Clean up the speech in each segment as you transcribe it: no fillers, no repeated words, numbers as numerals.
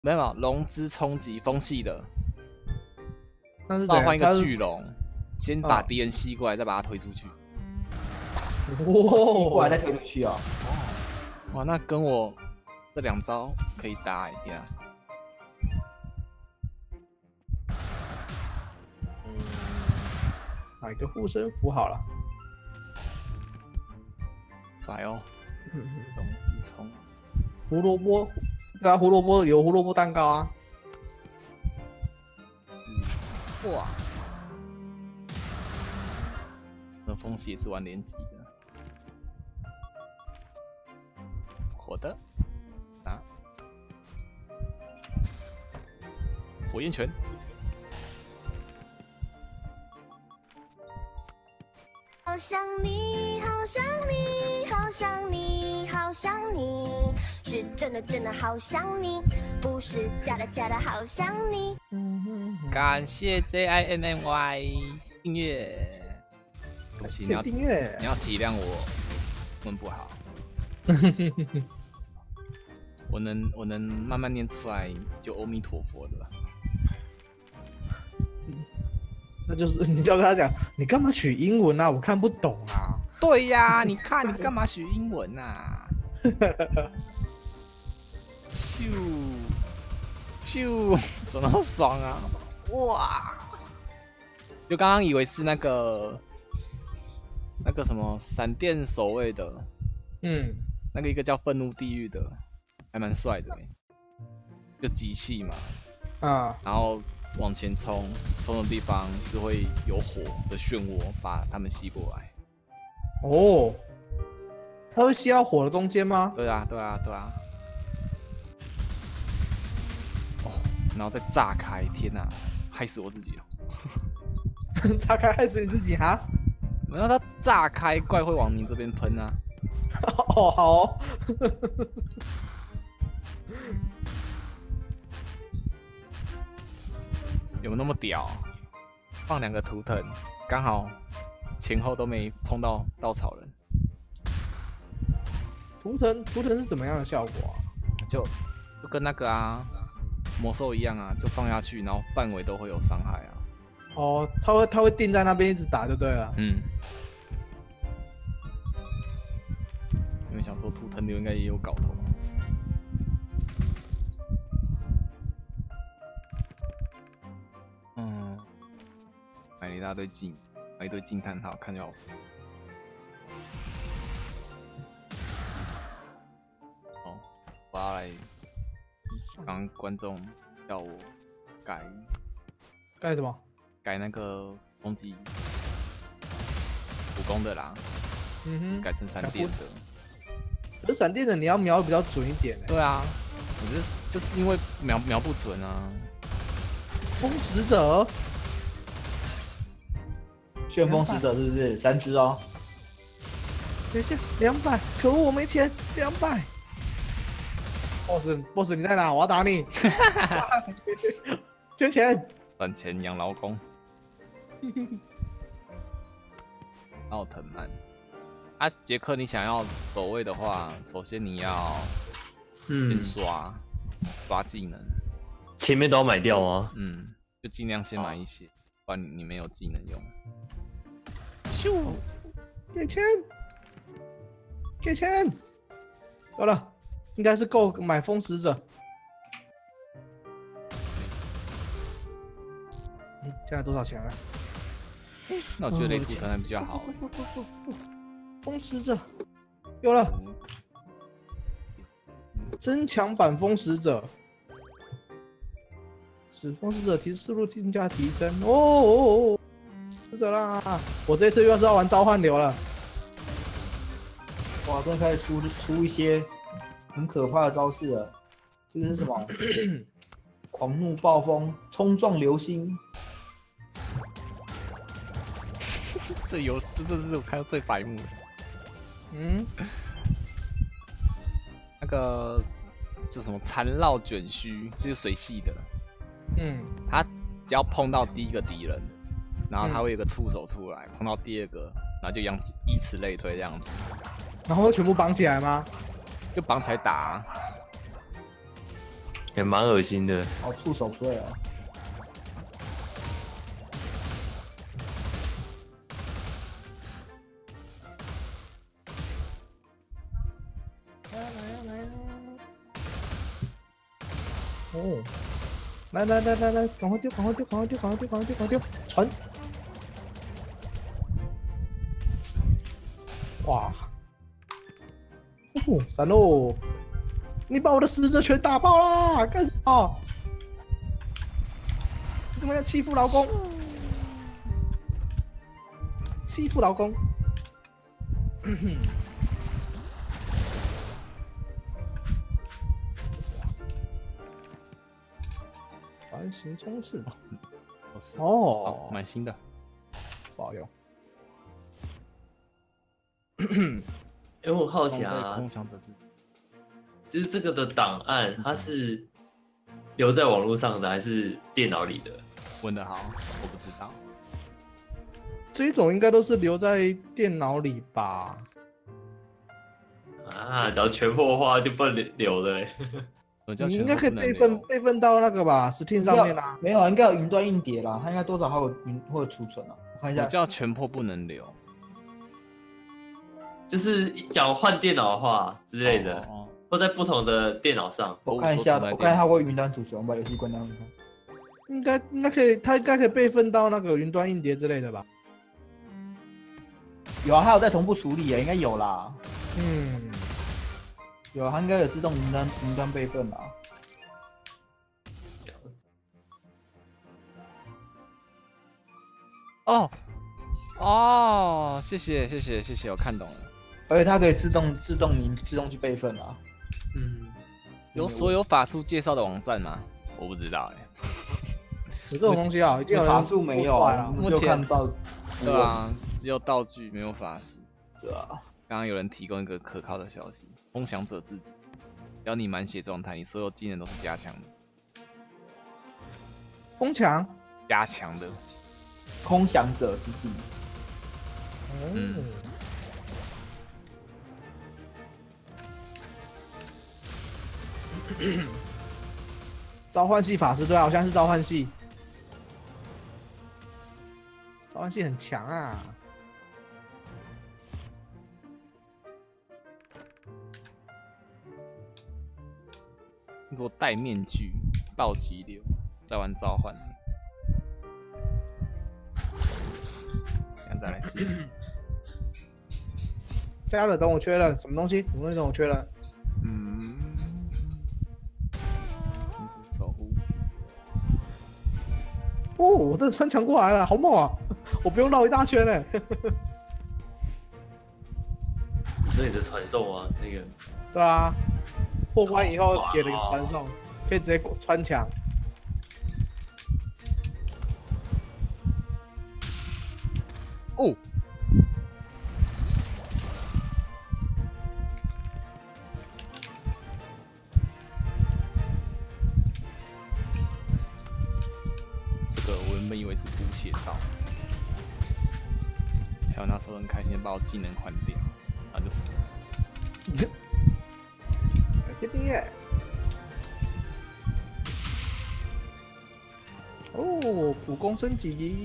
没有龙之冲击风系的， 那是怎样？ 那我换一个它是巨龙，先把敌人吸过来，再把它推出去。 吸过来再推出去哦。 哇，那跟我这2招可以搭一下。 买个护身符好了。 拽哦，龙之冲。 胡萝卜，对啊，胡萝卜有胡萝卜蛋糕啊。 哇，那风系也是玩连击的。火的，啊，火焰拳。 好想你，好想你，好想你，好想你，是真的真的好想你，不是假的假的好想你。 感谢 JINNY 订阅，不行， 谢订阅， 你要体谅我文不好，我能慢慢念出来，就阿弥陀佛的了。 那就是你就要跟他讲，你干嘛取英文啊？我看不懂啊。 对呀，你看你干嘛学英文啊？咻咻，怎么那么爽啊？哇！就刚刚以为是那个什么闪电守卫的，那个一个叫愤怒地狱的，还蛮帅的，就机器嘛，然后往前冲，冲的地方是会有火的漩涡把他们吸过来。 哦，它会吸到火的中间吗？ 对啊，对啊，对啊。哦，然后再炸开，天哪，害死我自己了。 炸开害死你自己哈？ 然后它炸开，怪会往你这边喷啊。 哦，好哦。 有没有那么屌？放2个图腾，刚好前后都没碰到稻草人。 图腾是怎么样的效果啊？ 就跟那个啊魔兽一样啊，就放下去，然后范围都会有伤害啊。 哦，它会定在那边一直打就对了。 因为想说图腾流应该也有搞头。买了一大堆买一堆惊叹号，看就好。哦，我要来，刚观众叫我改什么？ 改那个攻击普攻的啦，改成闪电的。 可是闪电的你要瞄得比较准一点。 对啊，我觉得就是因为瞄不准啊。 风使者。 旋风使者是不是3只哦？ 等一下，200，可恶，我没钱，200。boss 你在哪？我要打你。缺钱。 赚钱养劳工。奥特曼。啊，杰克，你想要走位的话，首先你要先刷技能。 前面都要买掉吗？ 就尽量先买一些，不然你没有技能用。咻！ 给钱！给钱！好了，应该是够买风使者。现在多少钱了？ 那我觉得雷图腾还比较好。 风使者有了，增强版风使者，使风使者速度更加提升。哦，使者啦！我这次又是要玩召唤流了。 哇，真的开始出一些很可怕的招式了。这个是什么？狂怒暴风，冲撞流星。 这是我看到最白目的。那个就什么缠绕卷须，就是水系的。他只要碰到第一个敌人，然后他会有个触手出来，碰到第2个，然后就以此类推这样子。 然后会全部绑起来吗？ 就绑起来打也蛮恶心的。 好触手 play 啊！ 哦，来，赶快丢，传！哇！哦，闪喽！你把我的使者全打爆啦！干什么？你怎么样欺负老公？欺负老公！环形冲刺。哦， 买新的， 不好用。 哎，我好奇啊， 空想者就是这个的档案，它是留在网络上的还是电脑里的？ 问得好，我不知道。 这一种应该都是留在电脑里吧？ 啊，只要全破的话就不能留的。 你应该可以备份到那个吧 ，Steam 上面啦。 没有，应该有云端硬碟啦，它应该多少还有或者储存啊。我看一下， 我叫全破不能留， 就是讲换电脑的话之类的，或在不同的电脑上。 我看一下，我看它会云端储存，我把游戏关掉看看。 应该可以，它应该可以备份到那个云端硬碟之类的吧？ 有啊，还有在同步处理啊，应该有啦。 嗯， 有，它应该有自动云端备份啦。 哦，谢谢，我看懂了。 而且它可以自动去备份啊。 有所有法术介绍的网站吗？我不知道哎。 有这种东西啊？已经有法术没有啊？ 目前看到， 对啊，只有道具没有法术。 对啊。 刚刚有人提供一个可靠的消息：空想者自己，只要你满血状态，你所有技能都是加强的。 风墙？ 加强的。 空想者之技。 召唤系法师，对啊，好像是召唤系。召唤系很强啊。 如果戴面具，暴击流，再玩召唤。再来试。 加了，等我确认什么东西？什么东西等我确认？ 守护。 哦，我这穿墙过来了，好猛啊！我不用绕一大圈嘞。 你说你的传送吗？那个。 对啊，破关以后给了一个传送，可以直接穿墙。 哦。这个我原本以为是补血刀，还有那时候很开心把我技能换掉，然后就死了。 感谢订阅。哦，普攻升级。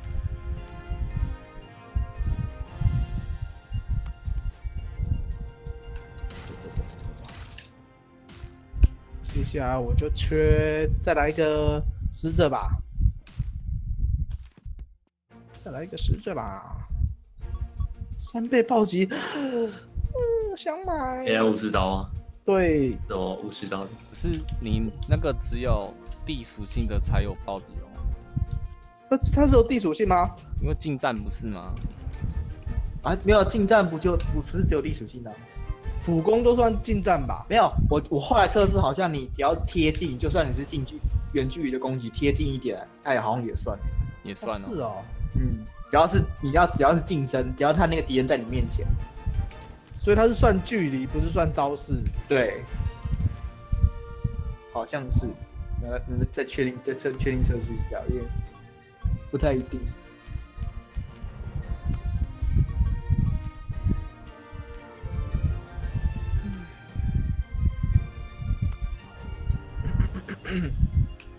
接下来我就缺再来一个使者吧，3倍暴击，想买。 AI 武士刀啊？ 对， 什么武士刀？ 可是你那个只有地属性的才有暴击哦。 它是有地属性吗？ 因为近战不是吗？ 啊，没有近战不是只有地属性的。 普攻都算近战吧？ 没有，我后来测试，好像你只要贴近，就算你是远距离的攻击，贴近一点，它也好像也算。 也算哦。 是哦。 只要是近身，只要他那个敌人在你面前， 所以它是算距离，不是算招式。 对，好像是。再确定测试一下，因为不太一定。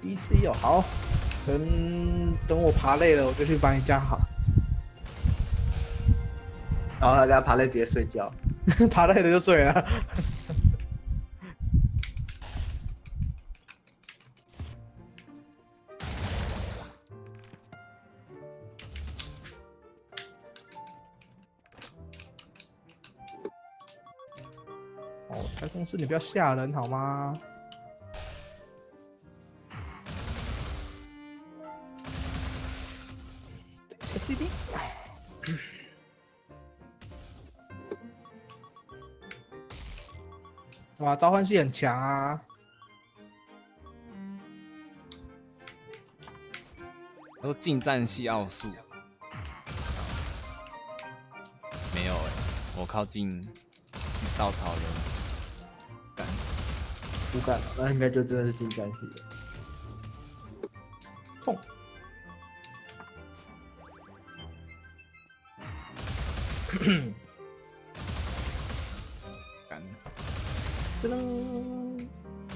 DC 哦，好，等我爬累了，我就去把你加好。 然后他给他爬累直接睡觉， 爬累了就睡了。哦，裁缝师，你不要吓人好吗？小 CD。哇，召唤系很强啊！ 他说近战系奥数，没有哎、我靠近稻草人干， 不干了，那应该就真的是近战系的。 痛。 干， 噔噔。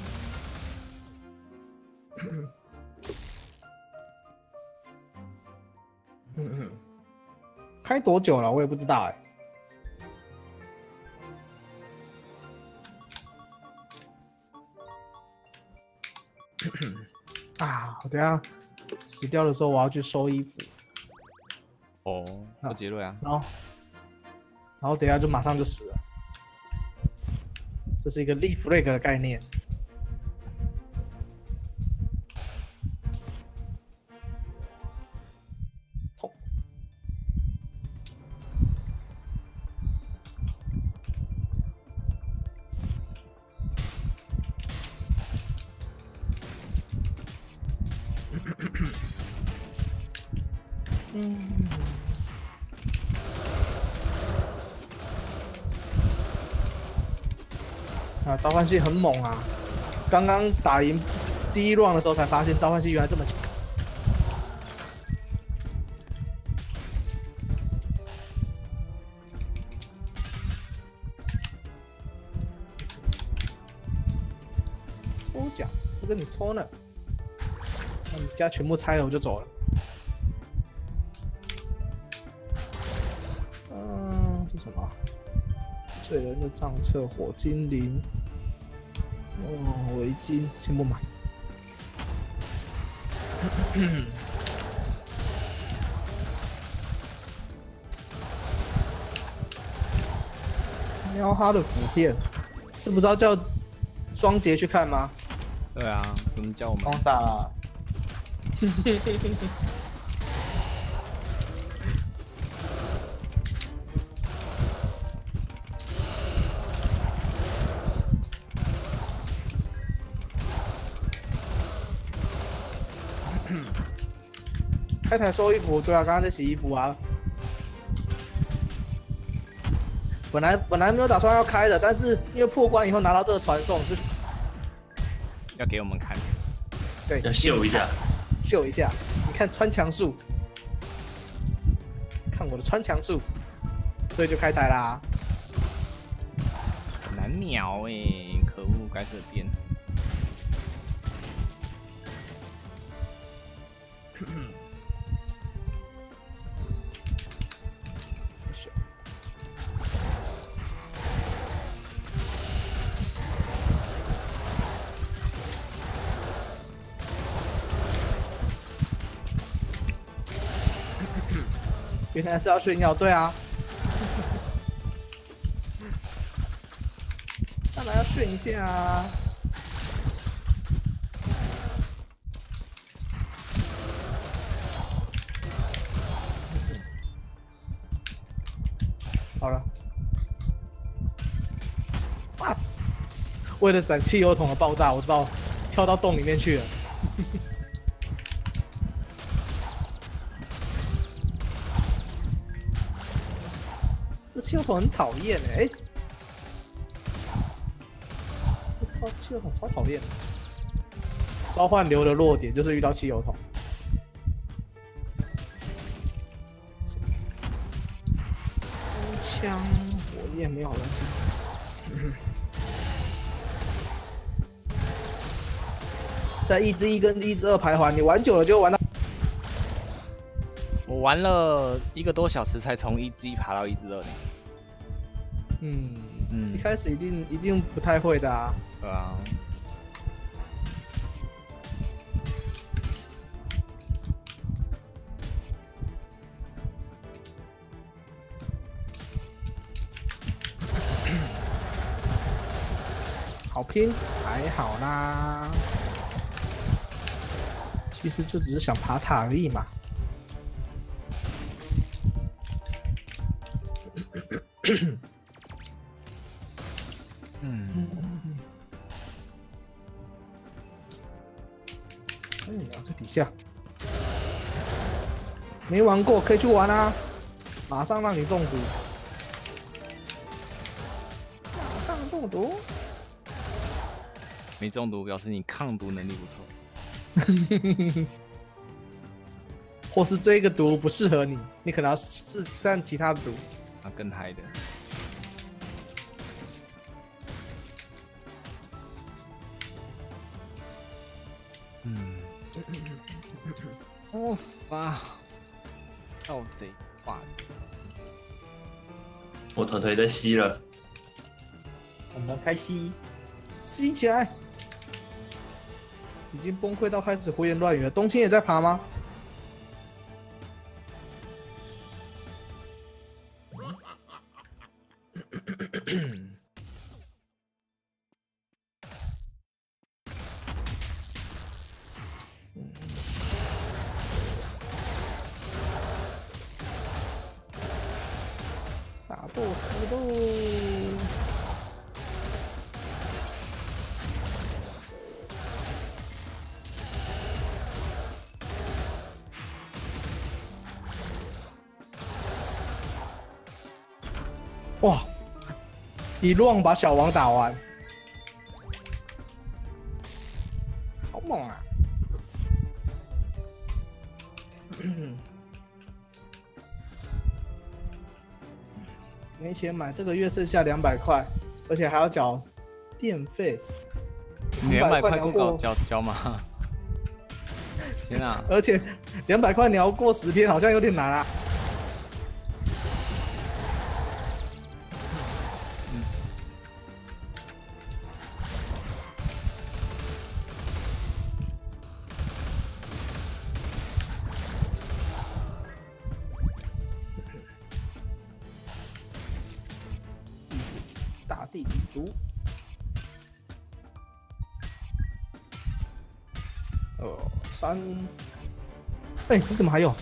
开多久了？我也不知道哎、啊，我等一下死掉的时候，我要去收衣服。 哦，不杰瑞啊， 然后等一下就马上就死了。这是一个立 flag 的概念。痛。啊，召唤系很猛啊！刚刚打赢第一 round 的时候才发现召唤系原来这么强。抽奖不跟你抽呢，那你家全部拆了我就走了。这什么？醉人的账册，火精灵。哦，围巾先不买。喵哈的腐片，这不是要叫双杰去看吗？ 对啊，怎么叫我们？ 装傻啦！ 开台收衣服，对啊，刚刚在洗衣服啊。本来没有打算要开的，但是因为破关以后拿到这个传送，就要给我们看， 对， 要秀一下， 秀一下。你看穿墙术，看我的穿墙术，所以就开台啦。 难秒哎、欸，可恶，该是变。原来是要炫耀，对啊，当然要炫一下啊！好了，啊！为了闪汽油桶的爆炸，我知道跳到洞里面去了。这汽油桶很讨厌哎，汽油桶超讨厌。召唤流的弱点就是遇到汽油桶。枪火焰没有关系。 在1之1跟1之2徘徊，你玩久了就玩到。 我玩了1个多小时才从1之1爬到1之2呢。 一开始一定不太会的啊。 对啊。 好拼，还好啦。其实就只是想爬塔而已嘛。在底下，没玩过可以去玩啊！马上让你中毒，马上中毒。 没中毒表示你抗毒能力不错。 或是这个毒不适合你，你可能要试试看其他的毒。 啊，更嗨的。哦啊！盗贼化的。 我团团在吸了， 我们开吸， 吸起来！已经崩溃到开始胡言乱语了。冬青也在爬吗？打 BOSS 喽！哇！一乱把小王打完，好猛啊！没钱买，这个月剩下200块，而且还要缴电费。 200块够交吗？天啊！ 而且200块你要过10天，好像有点难啊。大地民族。3。哎，你怎么还有？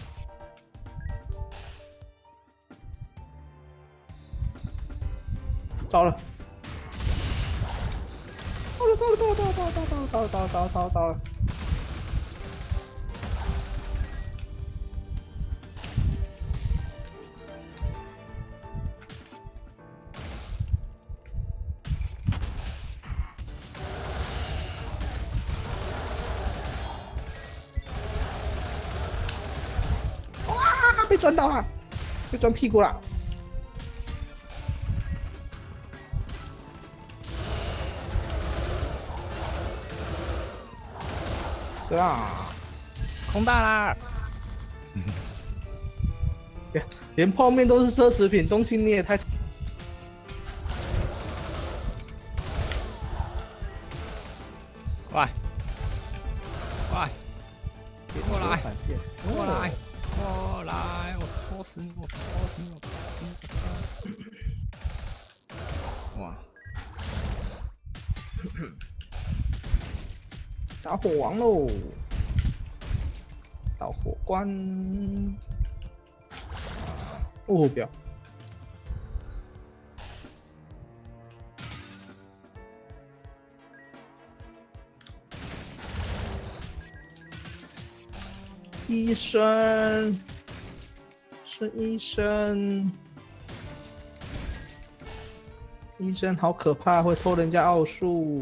糟了！糟了！糟了！糟了！糟了！糟了！糟了！糟了！糟了！糟了！糟了！糟了！被钻到了，被钻屁股了。是啦， 空大啦！ 连泡面都是奢侈品，冬青你也太…… 快，快，过来，过来！过来！我戳死你！我戳死你！我戳死你！哇！ 打火王喽！到火关。哦，不要！医生，是医生。医生好可怕，会偷人家奥数。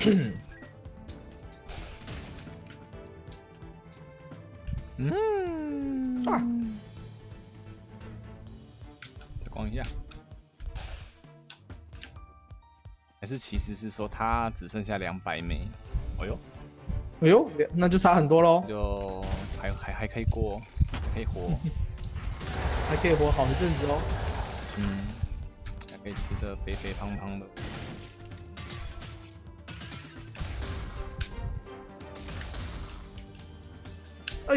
再光一下。还是其实是说他只剩下200枚？哎呦， 哎呦，那就差很多喽。 就还可以过，可以活， 还可以活好一阵子哦。 还可以吃得肥肥胖胖的。 哎，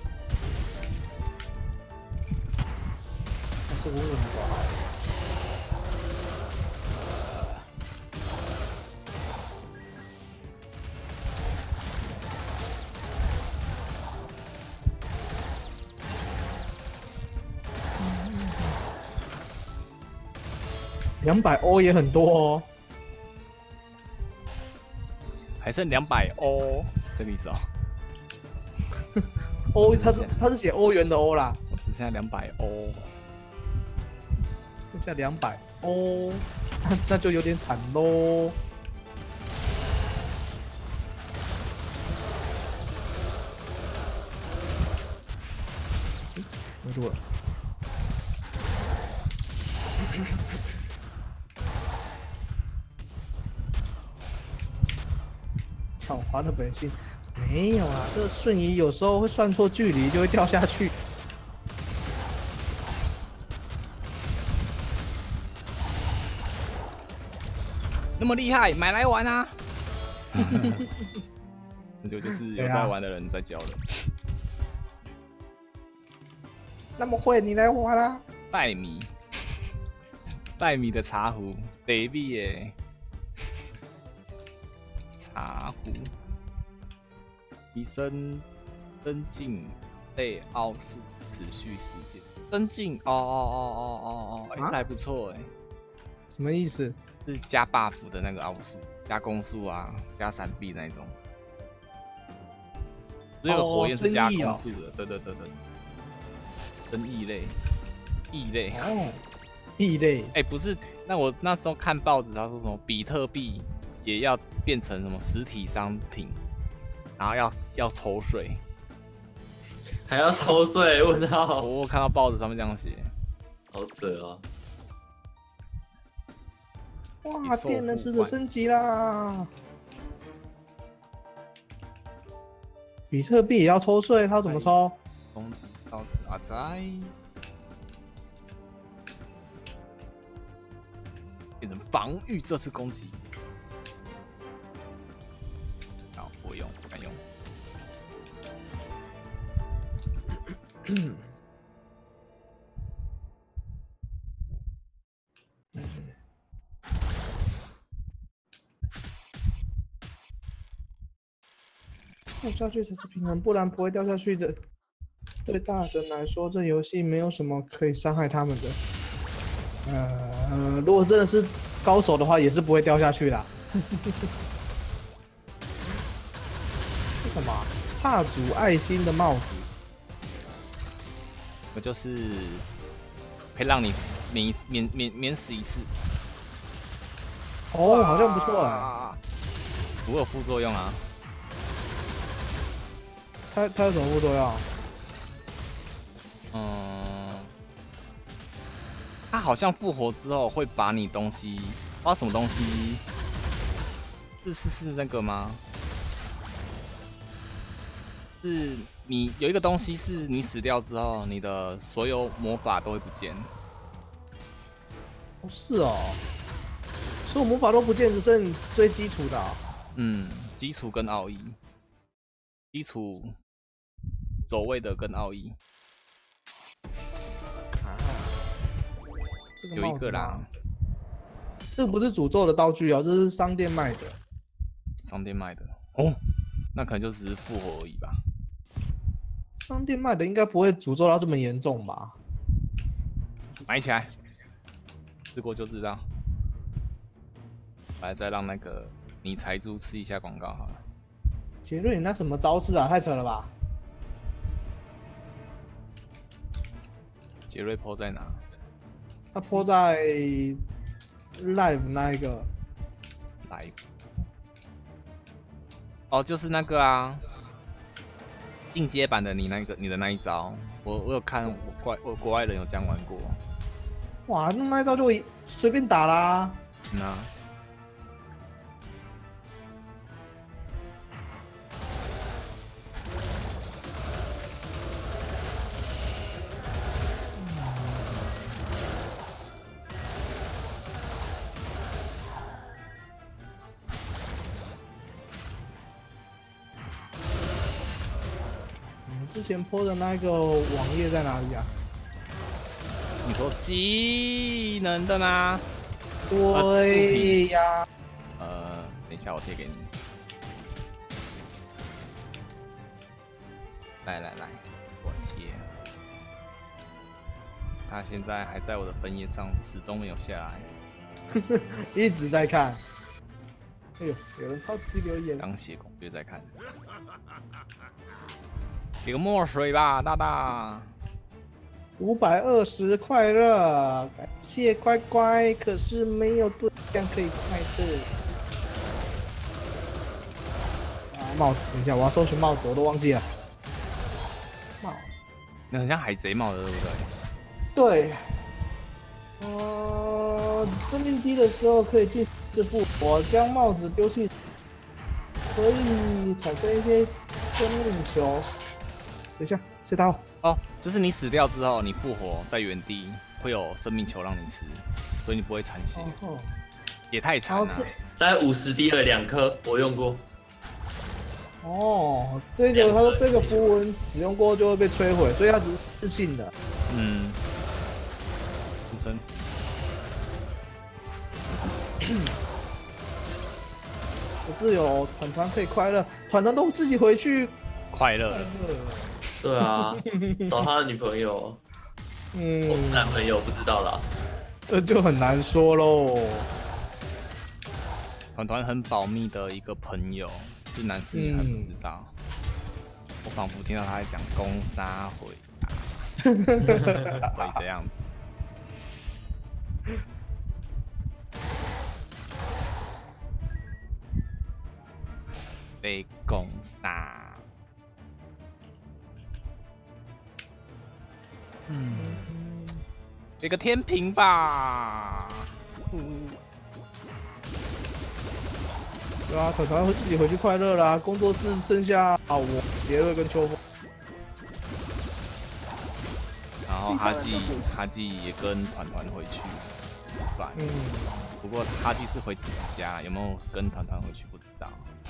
还是我稳抓。200欧也很多哦， 还剩200欧，这个意思哦。 欧，他是写欧元的欧啦。 我只剩下200欧， 剩下200欧，那就有点惨喽。没录了。狡猾的本性，没有啊，这个瞬移有时候会算错距离，就会掉下去。 那么厉害，买来玩啊！那就是有在玩的人在教的。 那么会，你来玩啦！ 拜米的茶壶，得力耶！茶壶，提升增进类奥数持续时间，增进这还不错哎。 什么意思？ 是加 buff 的那个奥数，加攻速啊，加闪避那种。这个火焰是加攻速的，对。真异类。 哦，异类。 哎，不是，那我那时候看报纸，他说什么比特币也要变成什么实体商品，然后要抽税， 还要抽税？问号！ 我看到报纸上面这样写， 好扯啊！ 哇，电能使者升级啦！比特币也要抽税，它怎么抽？ 公子刀子阿仔，变成防御这次攻击。好，不用，不敢用。 掉下去才是平衡，不然不会掉下去的。对大神来说，这游戏没有什么可以伤害他们的。如果真的是高手的话，也是不会掉下去啦。是什么？踏足爱心的帽子。 我就是可以让你免死一次。 哦，好像不错哎。 不会有副作用啊。 它有什么副作用？ 它好像复活之后会把你东西，不知道什么东西，是那个吗？是你有一个东西是你死掉之后，你的所有魔法都会不见。 哦，是哦，所有魔法都不见，只剩最基础的。 基础跟奥义，基础走位的跟奥义。 这个有一个啦， 这个不是诅咒的道具哦，这是商店卖的。 商店卖的哦，那可能就只是复活而已吧。 商店卖的应该不会诅咒到这么严重吧？ 买起来，试过就知道。来，再让那个你财猪吃一下广告好了。 杰瑞，你那什么招式啊？太扯了吧！ 杰瑞 po 在哪？ 他 po 在 live 那一个。 live。 哦，就是那个啊，进阶版的你的那一招，我有看我国外人有这样玩过。 哇，那一招就随便打啦。 那。 之前 po 的那个网页在哪里啊？ 你说技能的吗？ 对呀。 等一下我贴给你。来，我贴。他现在还在我的分页上，始终没有下来。 一直在看。哎呦，有人超级留言。 刚写攻略在看。给个墨水吧，大大。 520快乐，感谢乖乖，可是没有对象可以快乐。啊，帽子，等一下，我要搜寻帽子，我都忘记了。帽， 那很像海贼帽的，对不对？ 对。生命低的时候可以进致复活，将帽子丢弃，可以产生一些生命球。等一下，谁打我？ 哦，就是你死掉之后，你复活在原地会有生命球让你吃，所以你不会残血。 哦， 也太惨了。 大概50滴了2颗，我用过。 哦，这个他说这个符文使用过就会被摧毁，所以它只是自信的。 嗯。出生。 可是有团团可以快乐，团团都自己回去快乐了。 对啊，找他的女朋友，我男朋友不知道啦， 这就很难说喽。 团团很保密的一个朋友，是男是女还不知道。我仿佛听到他在讲攻杀回答，会这样子。被攻杀。给个天平吧。 对啊，团团会自己回去快乐啦。工作室剩下我、杰瑞跟秋风。 然后哈基也跟团团回去。不过哈基是回自己家，有没有跟团团回去不知道。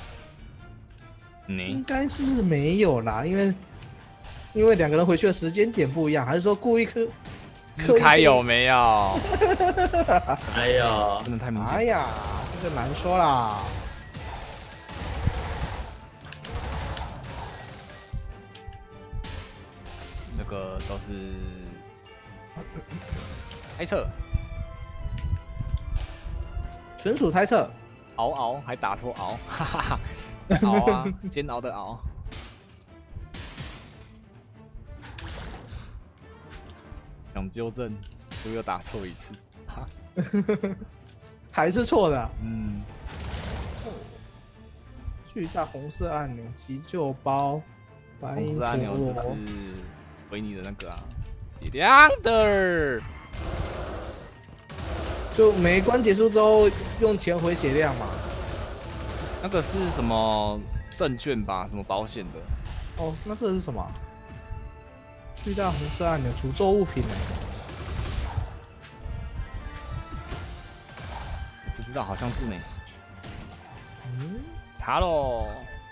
应该是没有啦，因为2个人回去的时间点不一样，还是说故意刻开有没有？ 哎呀， 真的太明显。 哎呀，这个难说啦。 那个都是猜测， 纯属猜测。 熬还打错熬，哈哈哈。熬啊，煎熬的熬。想纠正，就又打错一次。 还是错的。巨大红色按钮，急救包，白银红色按钮就是维尼的那个啊，血量的。 就每一关结束之后用钱回血量嘛。 那个是什么证券吧？什么保险的？ 哦，那这是什么？巨大红色按钮，诅咒物品不知道，好像是呢。塔罗，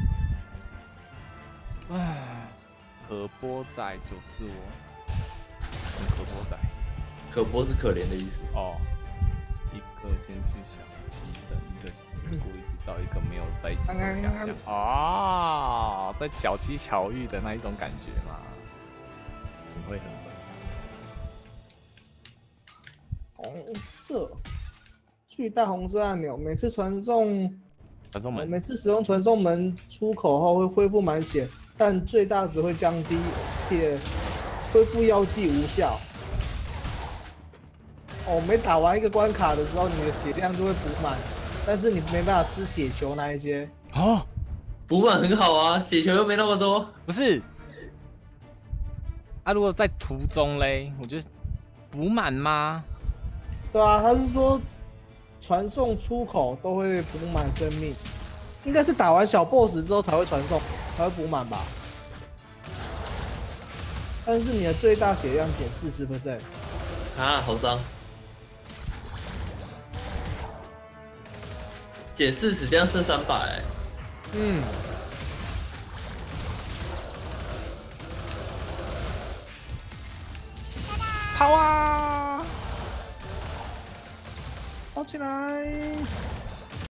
唉，可波仔就是我，可波仔， 可波是可怜的意思哦。一个先去小鸡的，一个故意制造一个没有在一起的假象。哦，在小七巧遇的那一种感觉嘛，很会很会。 红色，巨大红色按钮，每次传送门， 每次使用传送门出口后会恢复满血，但最大值会降低，且恢复药剂无效。哦，每打完一个关卡的时候，你的血量就会补满，但是你没办法吃血球那一些。 哦， 补满很好啊，血球又没那么多。 不是，啊，如果在途中嘞，我就补满吗？ 对啊，他是说传送出口都会补满生命，应该是打完小 boss 之后才会传送，才会补满吧。但是你的最大血量减40%。 啊，好伤。减40，这样剩300。 嗯。 跑啊！ 跑起来！